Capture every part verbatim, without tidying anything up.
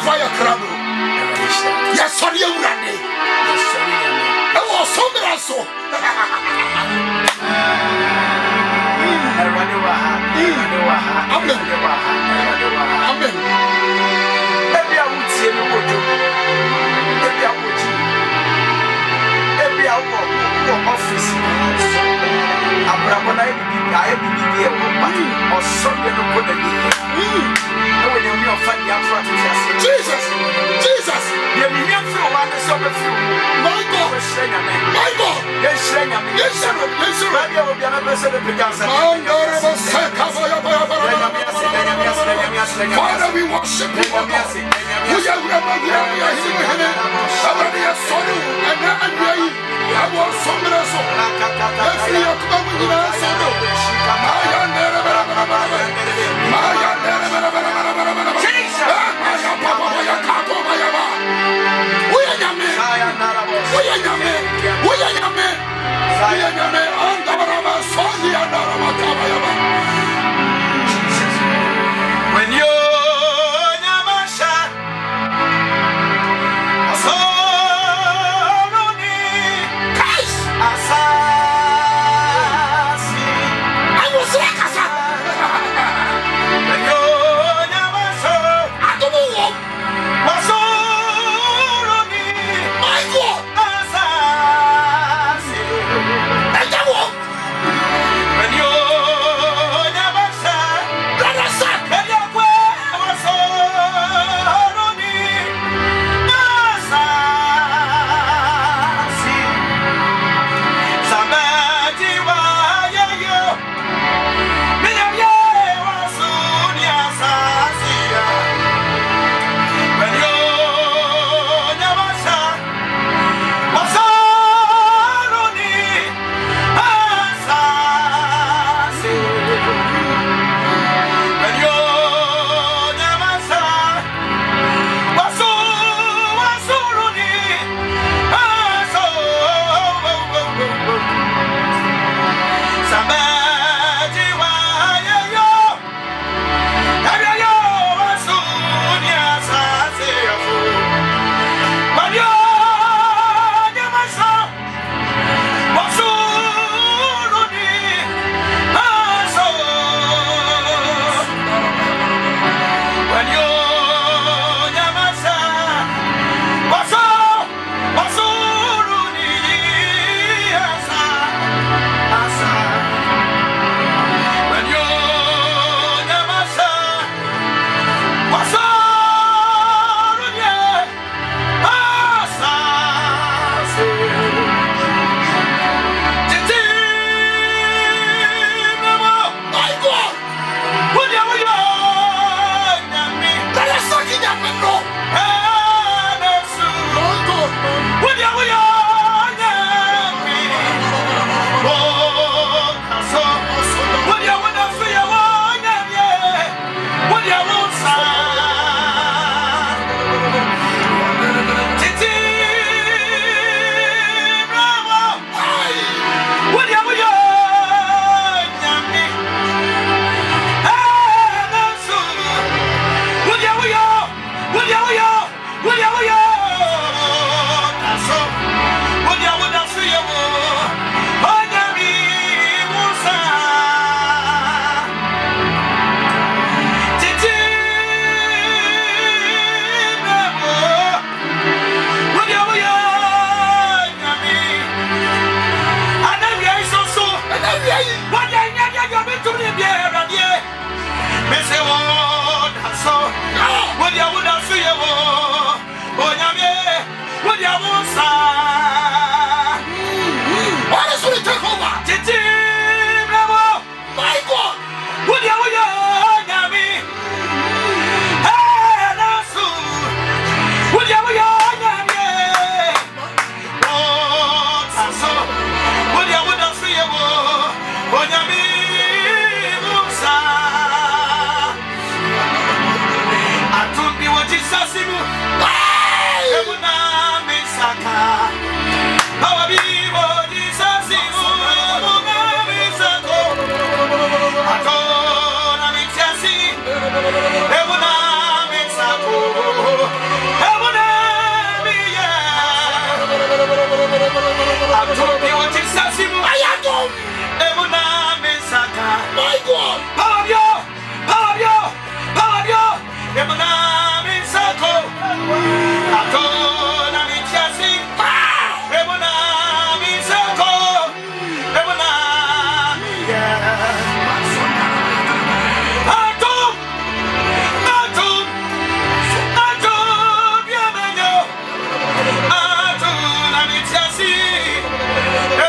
fire crab. Yes, sorry, you ready. I was somewhere so. Amen. Amen. Every I would see the wood. Every I would see. Every I walk office. Abraham, I be here, or something to put in here. When you're fighting your front, Jesus, Jesus, you're near through one is over through. My God, my God, yes, sir, yes, sir, yes, sir, I will be another set of Picasso. Father, we worship you. We are never here. Somebody has sorrow and not I want somebody else. Let's see you come with you. Maya never, Maya never, Jesus. Maya Papa, Maya Kato, Maya Ba. We are Yame. We are Yame. We are Yame. We are Yame. And the Rama Sony and the Rama Kabayaba. When you Yamasha, so What you would have Atobi oti sasimu. Ayadom. Emuna mesaka. My God. Palabio. Palabio. Palabio. Emuna mesako. Atona michasi. Emuna mesako. Emuna. Atom. Atom. Atom. Bienvenue. Atona michasi.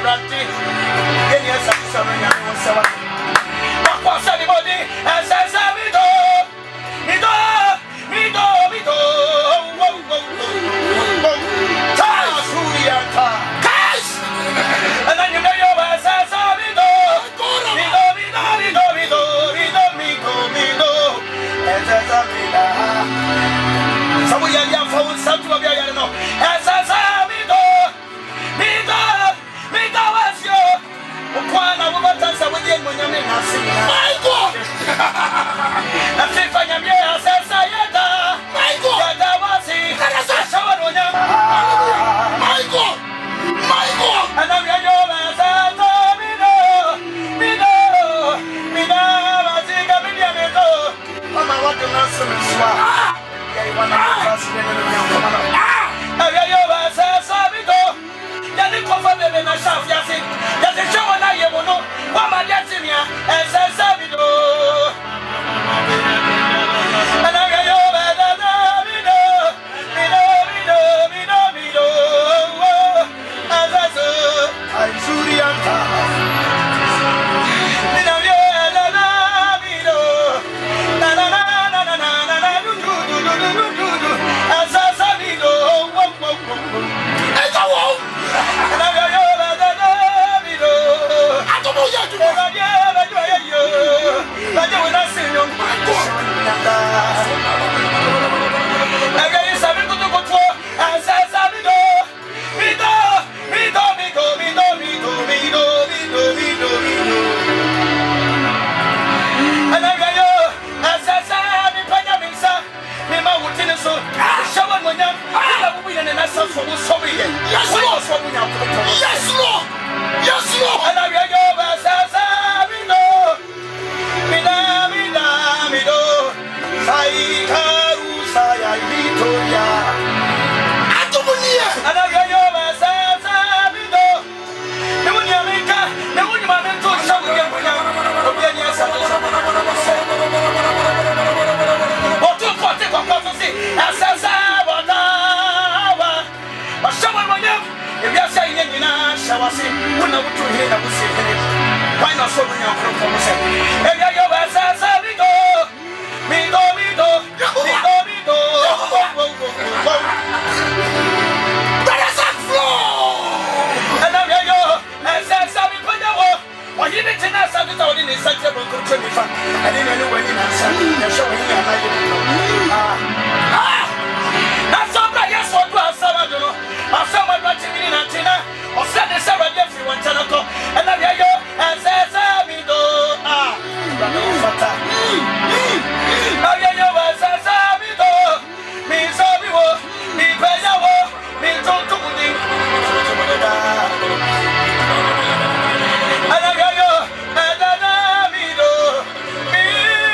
Ranti. Any as I saw me, I was seven. What was anybody? As I said, me do, me do, me do, me do. Charles, who we are, cash. And then you know your as I said, me do, me do, me do, me do, me do, me do, me do, me do. As I said, me do. So we are young for some to be a no. As I said, me do, me do, me do, as you. One of the times I would get when you're in a scene. My God! I think I am here as I said, my God! That was it. I saw it on you. My God! My God! And I'm your as I said, me do, me do, me do, I think I'm in your middle. I'm a what you not so much. Yeah, you want to pass me in the room. Ah! I'm your as I said, me do. Ya ni kofa bebe na shafi ya si. Ya si show na ye mono. Wama ya timia. Ese sabi do. Ana ya yo beda na mido. Mido mido mido mido. Azazo. Aizuri anta. Mido yo beda na mido. Na na na na na na na na du du du du du du du. Azazo mido. Wo wo wo wo. Eka wo. And I'm your Mido. I don't know yet. I'm your but you will not see you. My God. I got you something to go to. And says, Mido, Mido, Mido, Mido, Mido, Mido, Mido, Mido, Mido, Mido. And I'm your and says, I'm in Panamisa. Mima would tell us so. Show one when you're in a sense for sorry. Yes, Lord. Yes, Lord. Yes, Lord. And I'm your Mido, Mido, Mido, Mido. Saika, Usaya, Victoria. Antonia. And I'm your Mido. The one you make, the one you want to show you. What to put it on prophecy? As I said, what I was someone when you, if you're saying, you know, shall I say, when I would hear that was saying, why not so many of them? If you're your best, me go, me go, me go, me go, me go. That is a flow. And I'm your, as I said, we put the war. When you didn't ask us out in the center of the fun, I didn't know when you answered, and showing you how you ah, that's all right. Yes, what was someone do? Or someone watching me in Antina, or said the Sarah Jeffrey one Tanaco, and I'm your, and says, me do. Ah, Fata. I'm your, as I me do. Me so we will, me pay your war, me don't do it. And I'm your, and I'm me do. Me,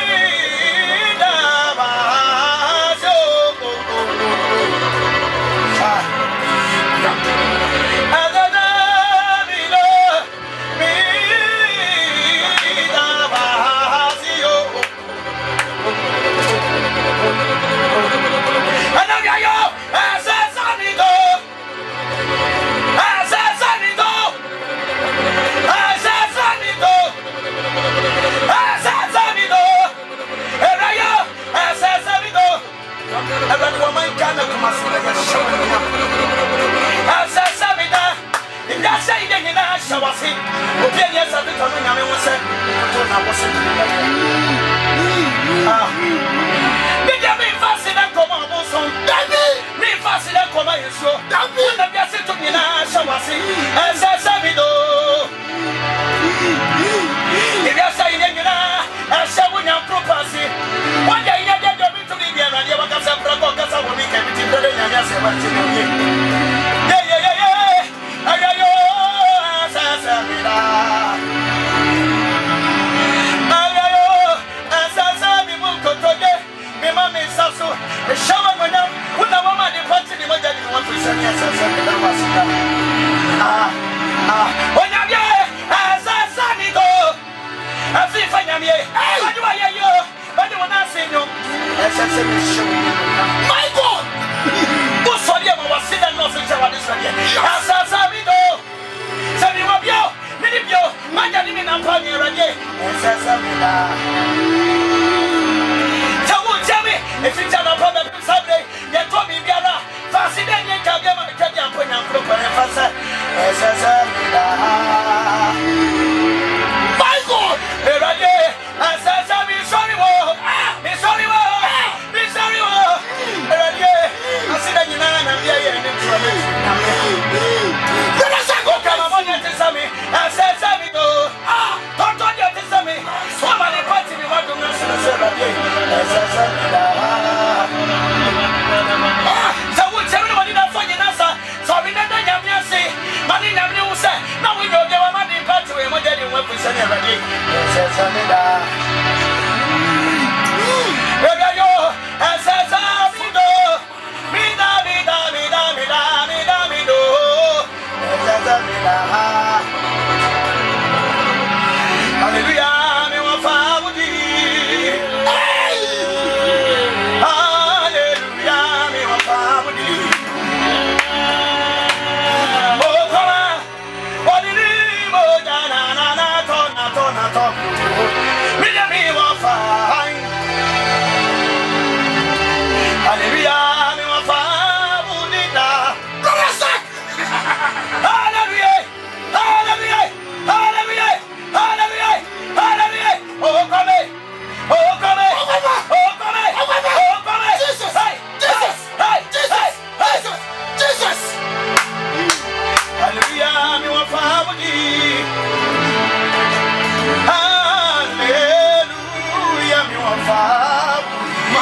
My God! What's for you? I was sitting on the show. As I said, we do. panye ranye esesamina tawo jami efita na pa be sabre ye to mi biara fasi de nye ka bia ma ka bia po nya kro ko fasa esesamina my god ranye esesami sorry wo mi sorry wo mi sorry wo ranye asida nyina na bia ye ni trouble Sami, I said Sami go. Ah, don't do your Sami. Somebody party me want to mess with Sami. I said Sami da. Ah, so we tell me what you not funny nasa. So we not done yam yasi. Money na me say. Now we know your money party we want to work with Sami already. I said Sami da. Yo yo, I said Sami do. Mi da mi da mi da mi da mi da mi do. I said Sami da. Hallelujah, me wa faudi. Hallelujah, me wa faudi. Oh, come on. What did he mo na na na to na to na to. Me me wa fai. Hallelujah, me wa faudi da. Hallelujah. Hallelujah. Hallelujah. Hallelujah! Hallelujah! Oh, come on! Oh, come on! Oh, come on! Oh, come on! Jesus! Hey! Jesus! Hey! Jesus! Jesus! Jesus! Hallelujah! Me wa faudi. Hallelujah! Me wa faudi.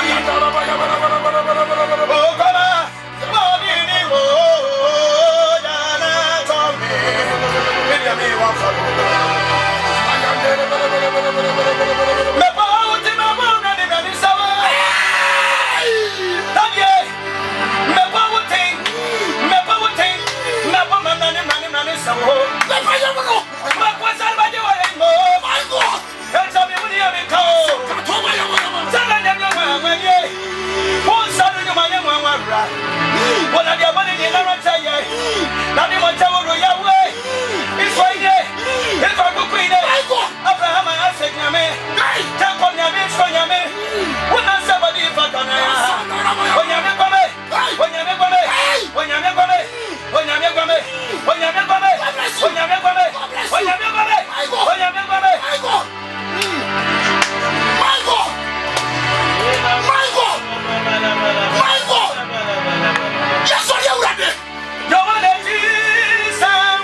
Oh, come on! Body ni mo jana tome. Me wa faudi. Me bauti me bauti ni me sawa. Tadie. Me bauti. Me bauti. Me bauti me ni me ni me sawa. Me fanya mo. Me kwa salva di wa mo. My God. Esa mi muni ya mi ko. Katoma ya mo. Sala ya mo ma ye. Ko salu ni ma ye mo ma ra. Wala dia bani ni na ra ye. Na ni mo tawo ro ya we. Iso ide. Iso ko ku ide. Abraham Isaac nyame. Jacob nyame, so nyame. Wona somebody fatana ya. Onyame kwame. Onyame kwame. Onyame kwame. Onyame kwame. Onyame kwame. Onyame kwame. Onyame kwame. Onyame kwame. My God. My God. My God. Yes, are you ready? You want to see some?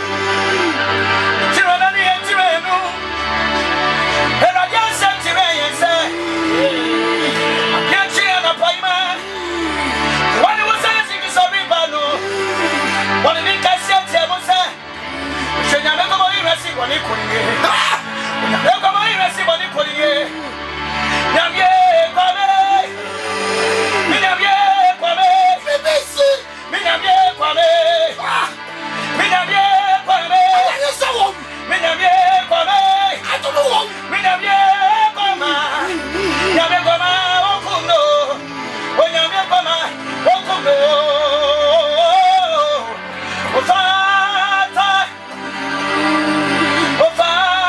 Tirani and Tirano. And I just said to me and say, I can't cheer the payment. When it was asking to some people, what did it say? I say, should you never go in and see what you couldn't get? Never go in and see what you couldn't get. Namie, Kwame, Minamie, Kwame, Minamie, Kwame, Minamie, Kwame, Minamie, Kwame, I don't know. Minamie, Kwama, Yame Kwama, Okuno, Onyame Kwama, Okuno, Ofata, Ofata.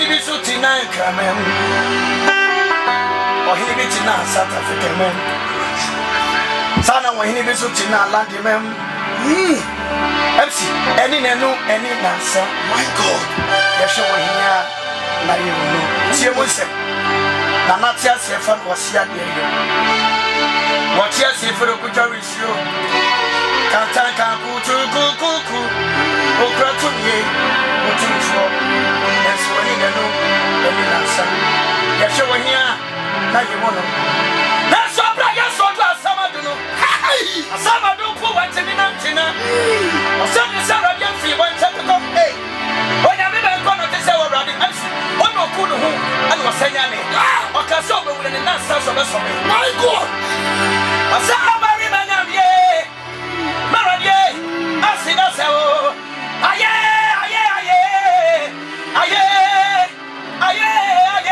bisutina kramen. Ohini bitina South Africa men. Sana ohini bisutina land men. M C any nenu any nasa. My God. Yesho ohinia na yenu. Tie mo se. Na natia se fa wasia de yo. Watia se fa ko jawisio. Kanta kan kutu kuku. Okratu ye. Otumfo. Eso oni nenu any nasa. Yesho ohinia na yemono. Na so bra ya so do asamadu no. Asamadu ku wantemi na ntina. Osani sara bia fi wantemi ko. Hey. Onya me be ko no te se wo brade. Ono ku no hu ani wasanya ne. Okase obewule ne na sa so be so me. My God. Asama ri manyam ye. Maradie. Asida se o. Aye aye aye. Aye. Aye aye.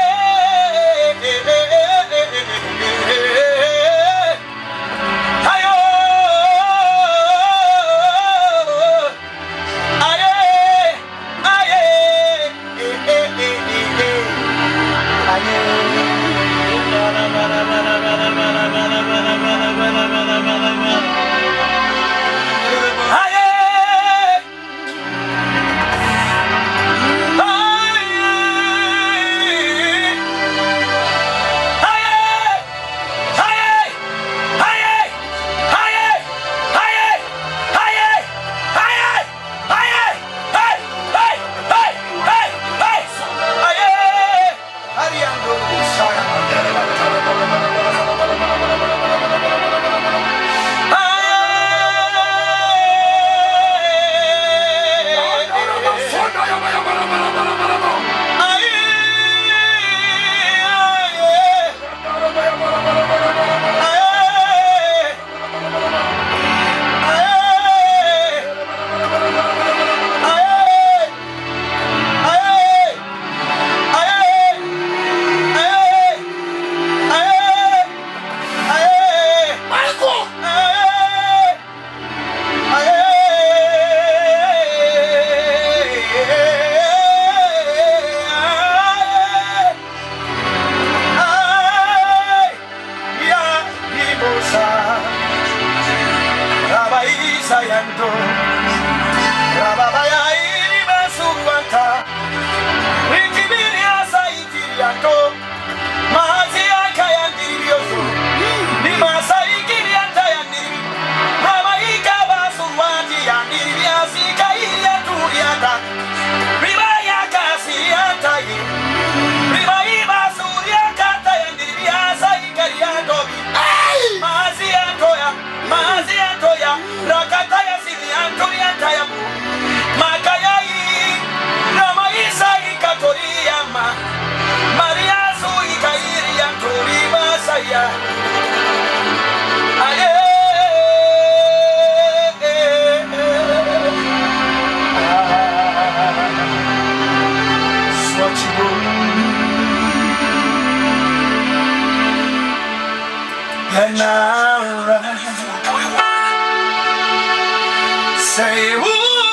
Say who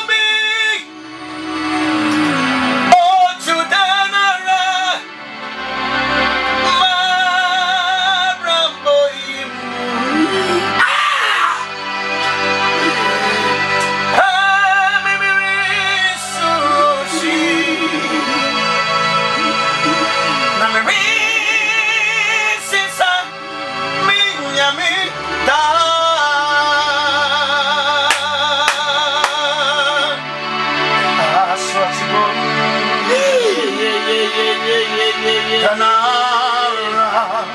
me? Oh, to Danara, my Ramboim. Ah, I'm a sushi. I'm a sister, me, yummy, da. Danara,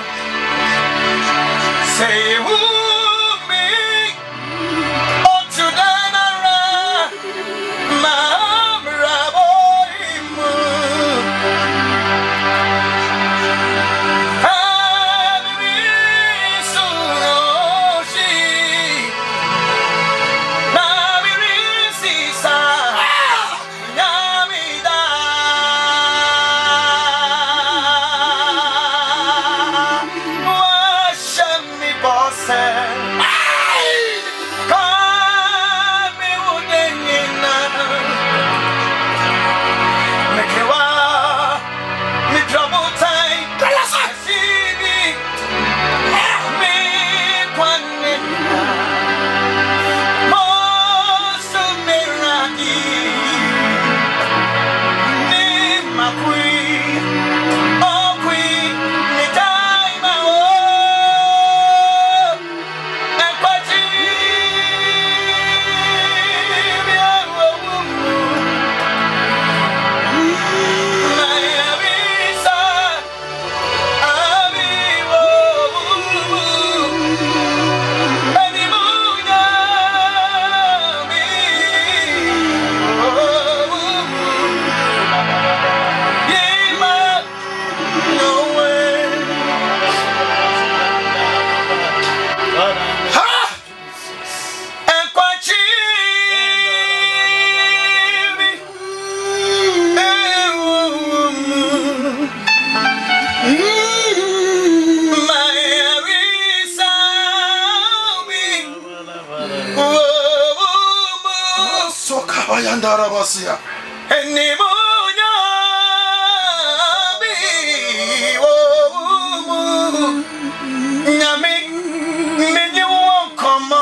say who me? Oh, to Danara, my Raboim. I'm a sushi. I'm a sister. Come, me would Yarabasia. Enimunya bi wo nyami menye wonkoma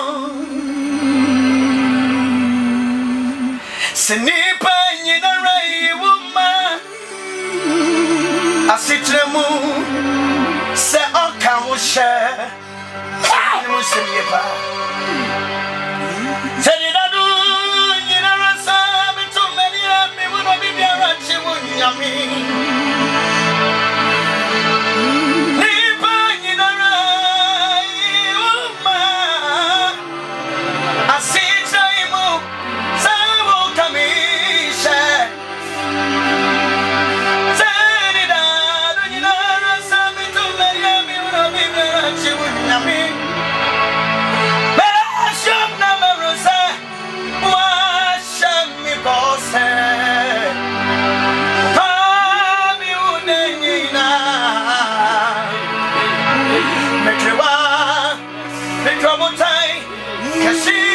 senipa nyina rai woma asitremu se oka wo hye mu senipa senidadu nyina rasa bitu menia mi wono bibiara chimu nyami Kashi